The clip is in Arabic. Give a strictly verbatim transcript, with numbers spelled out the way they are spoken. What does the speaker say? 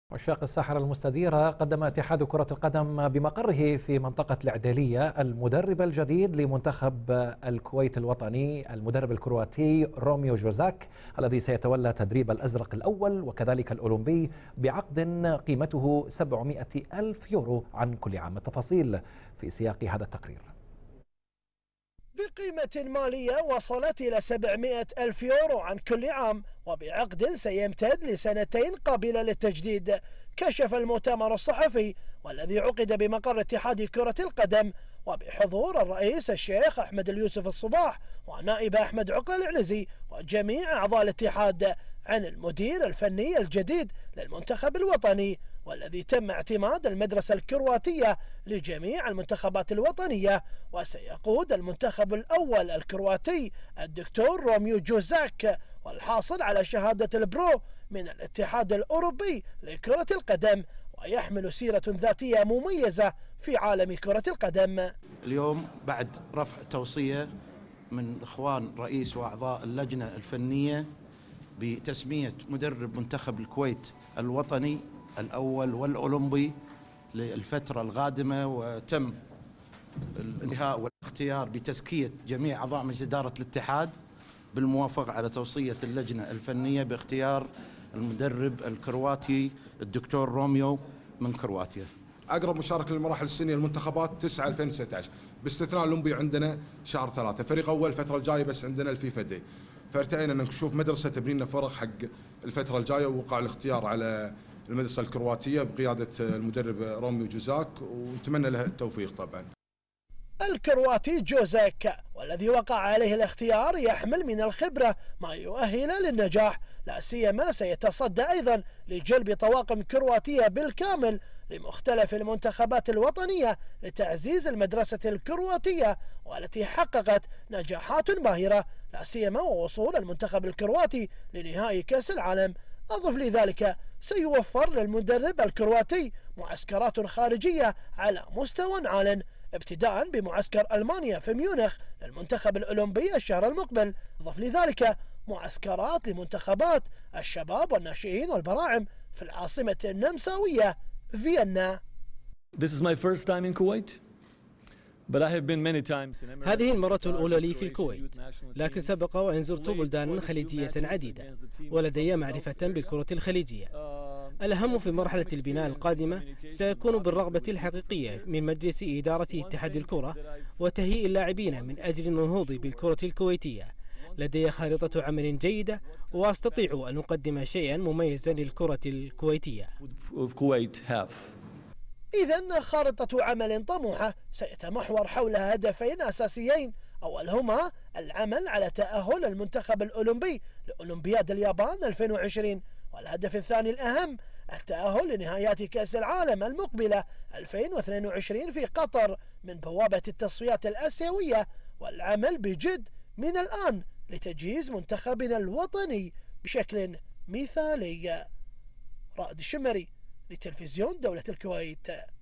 عشاق الساحرة المستديرة قدم اتحاد كرة القدم بمقره في منطقة العديلية المدرب الجديد لمنتخب الكويت الوطني، المدرب الكرواتي روميو جوزاك، الذي سيتولى تدريب الأزرق الأول وكذلك الأولمبي بعقد قيمته سبعمائة ألف يورو عن كل عام. التفاصيل في سياق هذا التقرير. بقيمة مالية وصلت إلى سبعمائة ألف يورو عن كل عام وبعقد سيمتد لسنتين قابلة للتجديد، كشف المؤتمر الصحفي والذي عقد بمقر اتحاد كرة القدم وبحضور الرئيس الشيخ أحمد اليوسف الصباح ونائب أحمد عقل العنزي وجميع أعضاء الاتحاد عن المدير الفني الجديد للمنتخب الوطني، والذي تم اعتماد المدرسة الكرواتية لجميع المنتخبات الوطنية، وسيقود المنتخب الأول الكرواتي الدكتور روميو جوزاك، والحاصل على شهادة البرو من الاتحاد الأوروبي لكرة القدم، ويحمل سيرة ذاتية مميزة في عالم كرة القدم. اليوم بعد رفع توصية من إخوان رئيس وأعضاء اللجنة الفنية بتسمية مدرب منتخب الكويت الوطني الأول والأولمبي للفترة القادمة، وتم الانتهاء والاختيار بتزكية جميع أعضاء مجلس إدارة الاتحاد بالموافقة على توصية اللجنة الفنية باختيار المدرب الكرواتي الدكتور روميو من كرواتيا. أقرب مشاركة للمراحل السنية المنتخبات تسعة ألفين وتسعة عشر باستثناء الأولمبي عندنا شهر ثلاثة، فريق أول الفترة الجاية بس عندنا الفيفا دي، فارتئينا أن نشوف مدرسة تبني لنا فرق حق الفترة الجاية، ووقع الاختيار على المدرسة الكرواتية بقيادة المدرب روميو جوزاك، ونتمنى له التوفيق. طبعا الكرواتي جوزاك والذي وقع عليه الاختيار يحمل من الخبرة ما يؤهل للنجاح، لا سيما سيتصدى أيضا لجلب طواقم كرواتية بالكامل لمختلف المنتخبات الوطنية لتعزيز المدرسة الكرواتية، والتي حققت نجاحات باهرة، لا سيما ووصول المنتخب الكرواتي لنهائي كأس العالم. أضف لذلك سيوفر للمدرب الكرواتي معسكرات خارجية على مستوى عال، ابتداء بمعسكر ألمانيا في ميونخ للمنتخب الأولمبي الشهر المقبل، أضف لذلك معسكرات لمنتخبات الشباب والناشئين والبراعم في العاصمة النمساوية فيينا. This is my first time in Kuwait. But I have been many times in Emirates. هذه المرة الأولى لي في الكويت، لكن سبق وأن زرت بلدانا خليجية عديدة ولدي معرفة بالكرة الخليجية. الأهم في مرحلة البناء القادمة سيكون بالرغبة الحقيقية من مجلس إدارة اتحاد الكرة وتهيئ اللاعبين من أجل النهوض بالكرة الكويتية. لدي خارطة عمل جيدة وأستطيع أن أقدم شيئا مميزا للكرة الكويتية. إذن خارطة عمل طموحة سيتمحور حول هدفين أساسيين، أولهما العمل على تأهل المنتخب الأولمبي لأولمبياد اليابان ألفين وعشرين، والهدف الثاني الأهم التأهل لنهائيات كأس العالم المقبلة ألفين واثنين وعشرين في قطر من بوابة التصفيات الآسيوية، والعمل بجد من الآن لتجهيز منتخبنا الوطني بشكل مثالي. رائد الشمري لتلفزيون دولة الكويت.